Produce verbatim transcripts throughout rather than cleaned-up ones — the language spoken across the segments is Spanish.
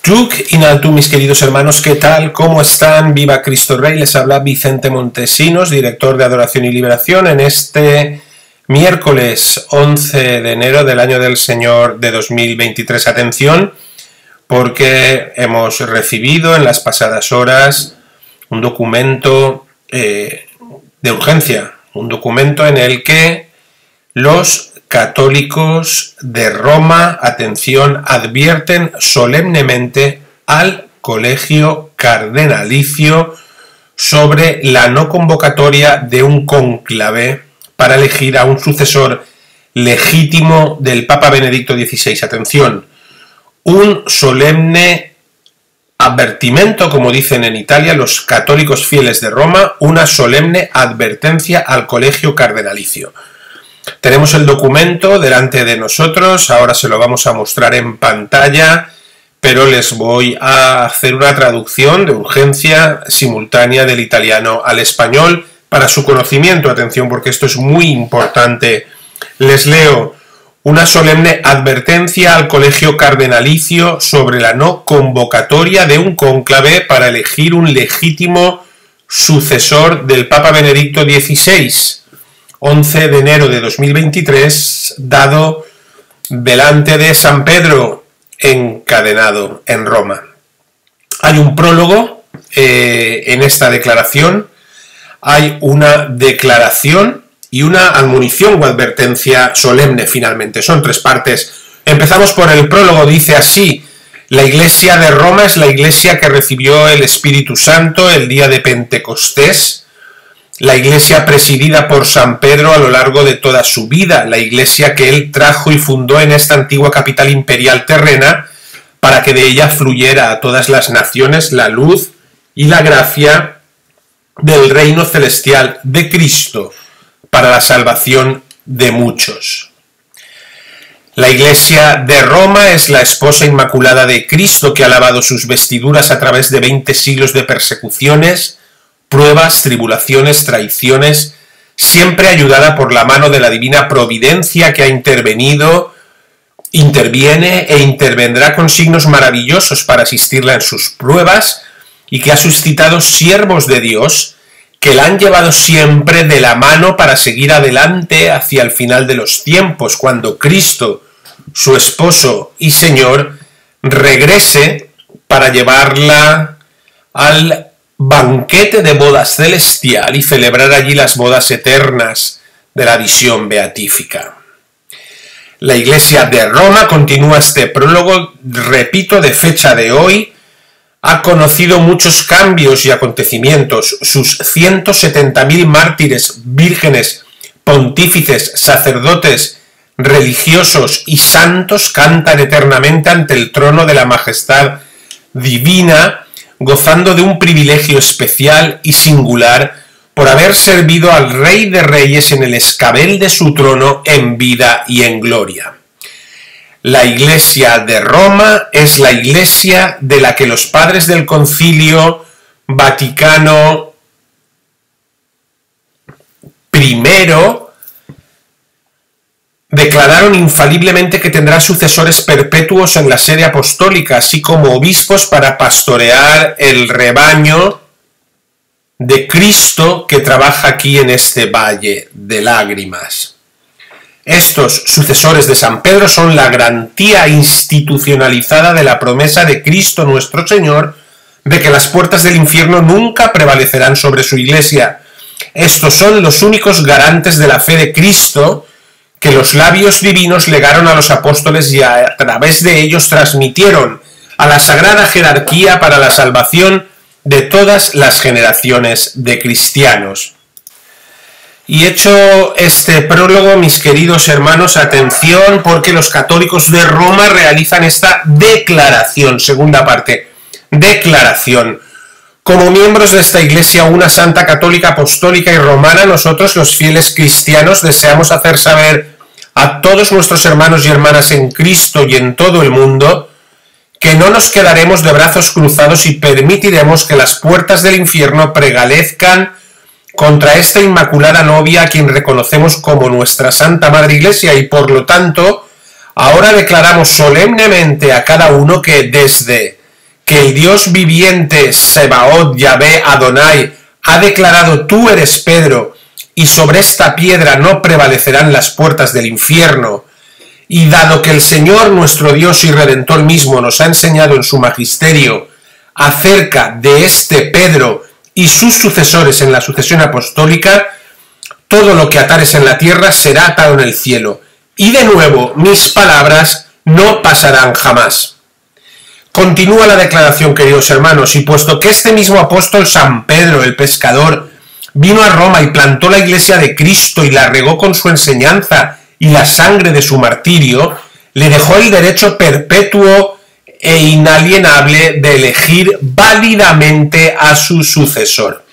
Truc in alto, mis queridos hermanos, ¿qué tal? ¿Cómo están? Viva Cristo Rey, les habla Vicente Montesinos, director de Adoración y Liberación, en este miércoles once de enero del año del Señor de dos mil veintitrés. Atención, porque hemos recibido en las pasadas horas un documento eh, de urgencia, un documento en el que los católicos de Roma, atención, advierten solemnemente al Colegio Cardenalicio sobre la no convocatoria de un cónclave para elegir a un sucesor legítimo del Papa Benedicto dieciséis. Atención, un solemne advertimento, como dicen en Italia los católicos fieles de Roma, una solemne advertencia al Colegio Cardenalicio. Tenemos el documento delante de nosotros, ahora se lo vamos a mostrar en pantalla, pero les voy a hacer una traducción de urgencia simultánea del italiano al español para su conocimiento. Atención, porque esto es muy importante. Les leo: una solemne advertencia al Colegio Cardenalicio sobre la no convocatoria de un cónclave para elegir un legítimo sucesor del Papa Benedicto dieciséis. once de enero de dos mil veintitrés, dado delante de San Pedro encadenado en Roma. Hay un prólogo eh, en esta declaración, hay una declaración y una admonición o advertencia solemne finalmente. Son tres partes. Empezamos por el prólogo, dice así: la Iglesia de Roma es la Iglesia que recibió el Espíritu Santo el día de Pentecostés, la Iglesia presidida por San Pedro a lo largo de toda su vida, la Iglesia que él trajo y fundó en esta antigua capital imperial terrena, para que de ella fluyera a todas las naciones la luz y la gracia del reino celestial de Cristo, para la salvación de muchos. La Iglesia de Roma es la esposa inmaculada de Cristo, que ha lavado sus vestiduras a través de veinte siglos de persecuciones, pruebas, tribulaciones, traiciones, siempre ayudada por la mano de la divina providencia que ha intervenido, interviene e intervendrá con signos maravillosos para asistirla en sus pruebas, y que ha suscitado siervos de Dios que la han llevado siempre de la mano para seguir adelante hacia el final de los tiempos, cuando Cristo, su esposo y Señor, regrese para llevarla al banquete de bodas celestial y celebrar allí las bodas eternas de la visión beatífica. La Iglesia de Roma, continúa este prólogo, repito, de fecha de hoy, ha conocido muchos cambios y acontecimientos. Sus ciento setenta mil mártires, vírgenes, pontífices, sacerdotes, religiosos y santos cantan eternamente ante el trono de la majestad divina, gozando de un privilegio especial y singular por haber servido al Rey de Reyes en el escabel de su trono en vida y en gloria. La Iglesia de Roma es la Iglesia de la que los padres del Concilio Vaticano primero declararon infaliblemente que tendrá sucesores perpetuos en la sede apostólica, así como obispos para pastorear el rebaño de Cristo que trabaja aquí en este valle de lágrimas. Estos sucesores de San Pedro son la garantía institucionalizada de la promesa de Cristo nuestro Señor de que las puertas del infierno nunca prevalecerán sobre su Iglesia. Estos son los únicos garantes de la fe de Cristo que los labios divinos legaron a los apóstoles y a través de ellos transmitieron a la sagrada jerarquía para la salvación de todas las generaciones de cristianos. Y hecho este prólogo, mis queridos hermanos, atención, porque los católicos de Roma realizan esta declaración, segunda parte, declaración. Como miembros de esta Iglesia, una santa, católica, apostólica y romana, nosotros, los fieles cristianos, deseamos hacer saber a todos nuestros hermanos y hermanas en Cristo y en todo el mundo que no nos quedaremos de brazos cruzados y permitiremos que las puertas del infierno prevalezcan contra esta inmaculada novia a quien reconocemos como nuestra Santa Madre Iglesia, y por lo tanto, ahora declaramos solemnemente a cada uno que desde que el Dios viviente, Sebaot, Yahvé, Adonai, ha declarado: tú eres Pedro, y sobre esta piedra no prevalecerán las puertas del infierno, y dado que el Señor nuestro Dios y Redentor mismo nos ha enseñado en su magisterio acerca de este Pedro y sus sucesores en la sucesión apostólica, todo lo que atares en la tierra será atado en el cielo, y de nuevo mis palabras no pasarán jamás. Continúa la declaración, queridos hermanos, y puesto que este mismo apóstol San Pedro, el pescador, vino a Roma y plantó la iglesia de Cristo y la regó con su enseñanza y la sangre de su martirio, le dejó el derecho perpetuo e inalienable de elegir válidamente a su sucesor.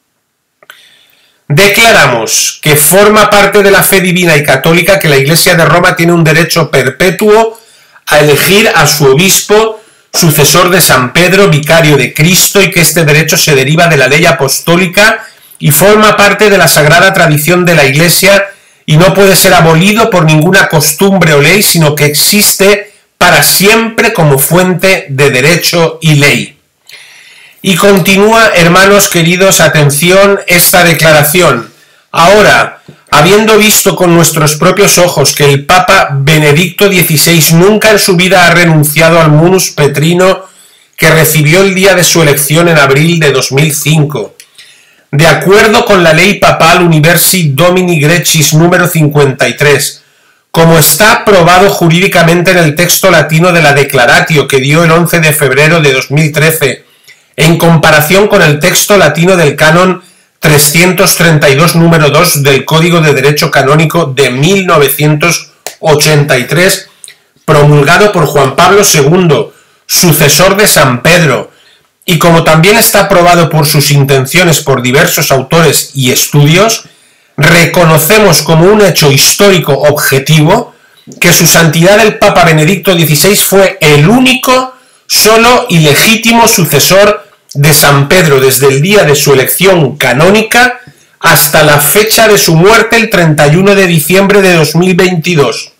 Declaramos que forma parte de la fe divina y católica que la Iglesia de Roma tiene un derecho perpetuo a elegir a su obispo, sucesor de San Pedro, vicario de Cristo, y que este derecho se deriva de la ley apostólica y forma parte de la sagrada tradición de la Iglesia y no puede ser abolido por ninguna costumbre o ley, sino que existe para siempre como fuente de derecho y ley. Y continúa, hermanos queridos, atención, esta declaración. Ahora, habiendo visto con nuestros propios ojos que el Papa Benedicto dieciséis nunca en su vida ha renunciado al munus petrino que recibió el día de su elección en abril de dos mil cinco, de acuerdo con la ley papal Universi Domini Grecis número cincuenta y tres, como está aprobado jurídicamente en el texto latino de la Declaratio que dio el once de febrero de dos mil trece, en comparación con el texto latino del canon trescientos treinta y dos número dos del Código de Derecho Canónico de mil novecientos ochenta y tres, promulgado por Juan Pablo segundo, sucesor de San Pedro, y como también está aprobado por sus intenciones por diversos autores y estudios, reconocemos como un hecho histórico objetivo que su santidad el Papa Benedicto dieciséis fue el único, solo y legítimo sucesor de San Pedro desde el día de su elección canónica hasta la fecha de su muerte el treinta y uno de diciembre de dos mil veintidós.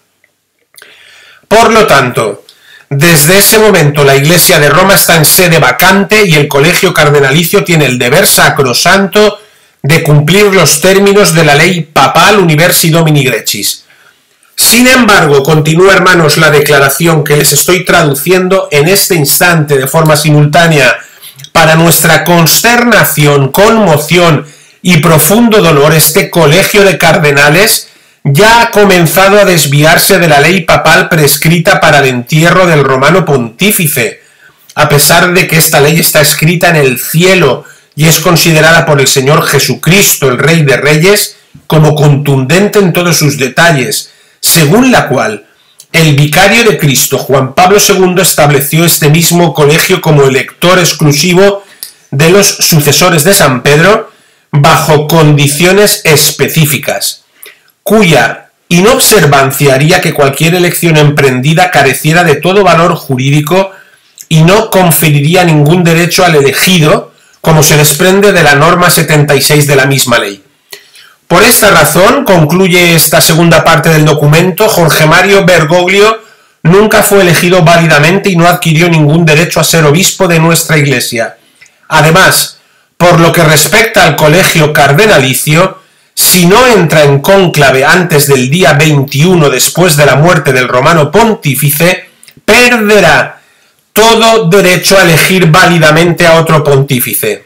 Por lo tanto, desde ese momento la Iglesia de Roma está en sede vacante y el colegio cardenalicio tiene el deber sacrosanto de cumplir los términos de la ley papal Universi Domini Grecis. Sin embargo, continúa, hermanos, la declaración que les estoy traduciendo en este instante de forma simultánea. Para nuestra consternación, conmoción y profundo dolor, este colegio de cardenales ya ha comenzado a desviarse de la ley papal prescrita para el entierro del romano pontífice, a pesar de que esta ley está escrita en el cielo y es considerada por el Señor Jesucristo, el Rey de Reyes, como contundente en todos sus detalles, según la cual el vicario de Cristo, Juan Pablo segundo, estableció este mismo colegio como elector exclusivo de los sucesores de San Pedro bajo condiciones específicas, cuya inobservancia haría que cualquier elección emprendida careciera de todo valor jurídico y no conferiría ningún derecho al elegido, como se desprende de la norma setenta y seis de la misma ley. Por esta razón, concluye esta segunda parte del documento, Jorge Mario Bergoglio nunca fue elegido válidamente y no adquirió ningún derecho a ser obispo de nuestra Iglesia. Además, por lo que respecta al colegio cardenalicio, si no entra en cónclave antes del día veintiuno después de la muerte del romano pontífice, perderá todo derecho a elegir válidamente a otro pontífice.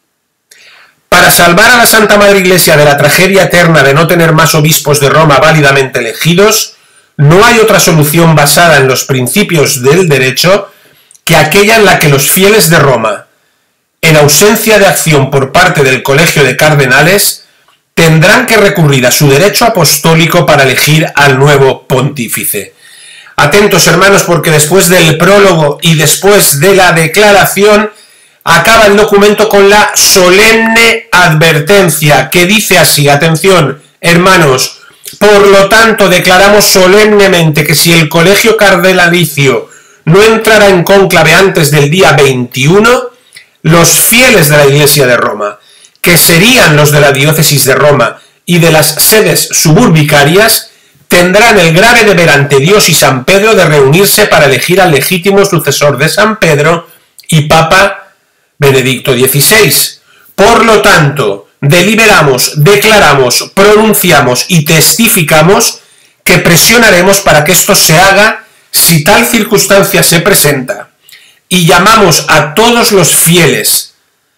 Para salvar a la Santa Madre Iglesia de la tragedia eterna de no tener más obispos de Roma válidamente elegidos, no hay otra solución basada en los principios del derecho que aquella en la que los fieles de Roma, en ausencia de acción por parte del Colegio de Cardenales, tendrán que recurrir a su derecho apostólico para elegir al nuevo pontífice. Atentos, hermanos, porque después del prólogo y después de la declaración acaba el documento con la solemne advertencia que dice así, atención, hermanos, por lo tanto declaramos solemnemente que si el colegio cardenalicio no entrará en cónclave antes del día veintiuno, los fieles de la Iglesia de Roma, que serían los de la diócesis de Roma y de las sedes suburbicarias, tendrán el grave deber ante Dios y San Pedro de reunirse para elegir al legítimo sucesor de San Pedro y Papa Benedicto dieciséis. Por lo tanto, deliberamos, declaramos, pronunciamos y testificamos que presionaremos para que esto se haga si tal circunstancia se presenta, y llamamos a todos los fieles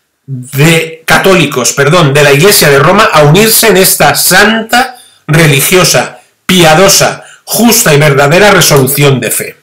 de católicos, perdón, de la Iglesia de Roma a unirse en esta santa, religiosa, piadosa, justa y verdadera resolución de fe.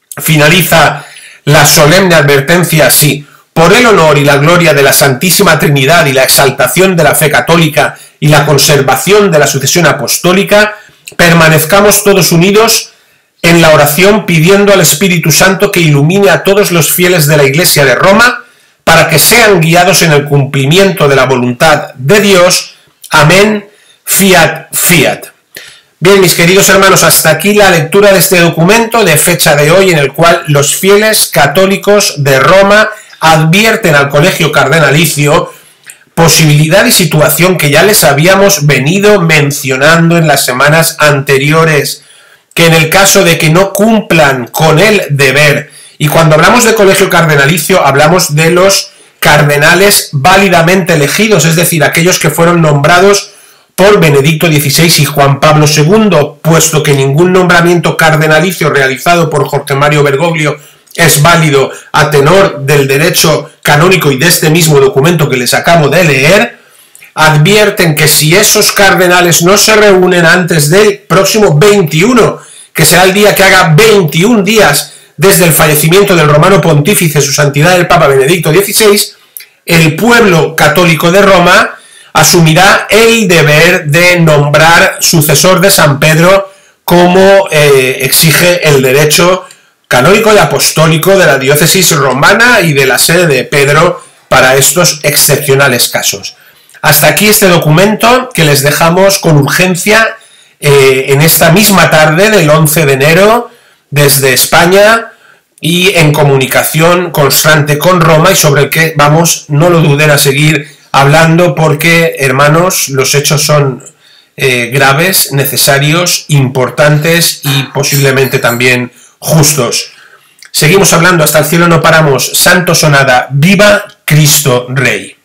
Finaliza la solemne advertencia así: por el honor y la gloria de la Santísima Trinidad y la exaltación de la fe católica y la conservación de la sucesión apostólica, permanezcamos todos unidos en la oración pidiendo al Espíritu Santo que ilumine a todos los fieles de la Iglesia de Roma para que sean guiados en el cumplimiento de la voluntad de Dios. Amén. Fiat, fiat. Bien, mis queridos hermanos, hasta aquí la lectura de este documento de fecha de hoy, en el cual los fieles católicos de Roma advierten al Colegio Cardenalicio posibilidad y situación que ya les habíamos venido mencionando en las semanas anteriores, que en el caso de que no cumplan con el deber, y cuando hablamos de Colegio Cardenalicio hablamos de los cardenales válidamente elegidos, es decir, aquellos que fueron nombrados por Benedicto dieciséis y Juan Pablo segundo, puesto que ningún nombramiento cardenalicio realizado por Jorge Mario Bergoglio es válido a tenor del derecho canónico y de este mismo documento que les acabo de leer. Advierten que si esos cardenales no se reúnen antes del próximo veintiuno, que será el día que haga veintiún días desde el fallecimiento del romano pontífice, su santidad el Papa Benedicto dieciséis, el pueblo católico de Roma asumirá el deber de nombrar sucesor de San Pedro, como eh, exige el derecho canónico y apostólico de la diócesis romana y de la sede de Pedro para estos excepcionales casos. Hasta aquí este documento que les dejamos con urgencia eh, en esta misma tarde del once de enero desde España, y en comunicación constante con Roma, y sobre el que vamos, no lo duden, a seguir hablando, porque, hermanos, los hechos son eh, graves, necesarios, importantes y posiblemente también justos. Seguimos hablando, hasta el cielo no paramos. Santo sonada, viva Cristo Rey.